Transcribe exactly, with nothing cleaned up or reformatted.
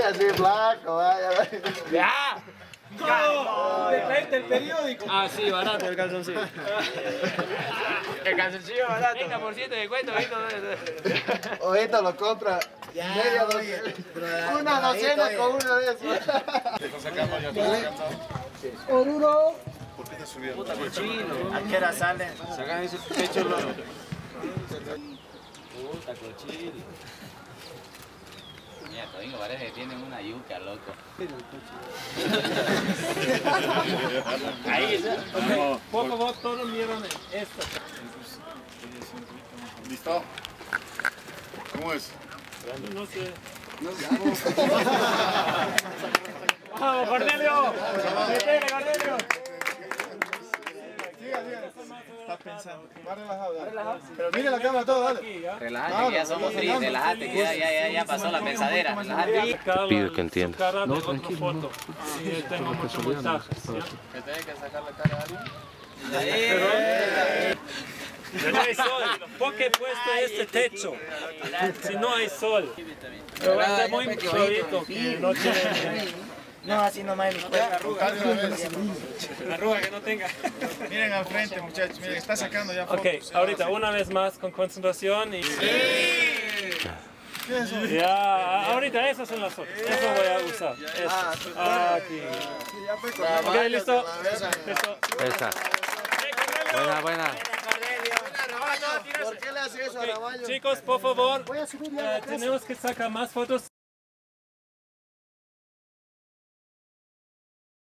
así blanco, vaya. ¡Ya! ¡No! ¡Te traiste el periódico! Ah, sí, barato el calzoncillo. El calzoncillo barato. treinta por ciento de descuento, Vito. Ojito lo compra media docena. Una docena con uno de esos. Te está sacando, ya está sacando. Oruro. ¿Por qué te subiendo? Puta cochino. ¿A qué hora sale? Sacan ese pecho, loco. Puta cochino. Mira, Todingo parece que tienen una yuca, loco. Ahí está. No, Por favor, todos vieron esto. ¿Listo? ¿Cómo es? No sé. ¡Vamos, Cornelio! ¡Metele, Cornelio! Estás pensando. Más relajado, dale. Pero mire la cámara todo, dale. Relájate, que ya somos fríos, relájate, que ya, ya, ya, ya pasó la pensadera, relájate. Pido que entienda. No, tranquilo. Foto. Sí, tengo muchos mensajes. ¿Que tenés que sacar la cara a alguien? Pero no hay sol. ¿Por qué he puesto este techo? Si no hay sol. Pero va a estar muy suavito que no tiene... No, así nomás mi cuerpo. Arruga que no tenga. Miren al frente, muchachos. Miren, está sacando ya fotos. Ok, ahorita una vez más con concentración y... Ya, ahorita esas son las fotos. Eso voy a usar. Eso. Aquí. Ok, listo. Listo. Esa. Buena, buena. ¿Por qué le hace eso a Ramallo? Chicos, por favor, Voy a subir eh, tenemos que sacar más fotos.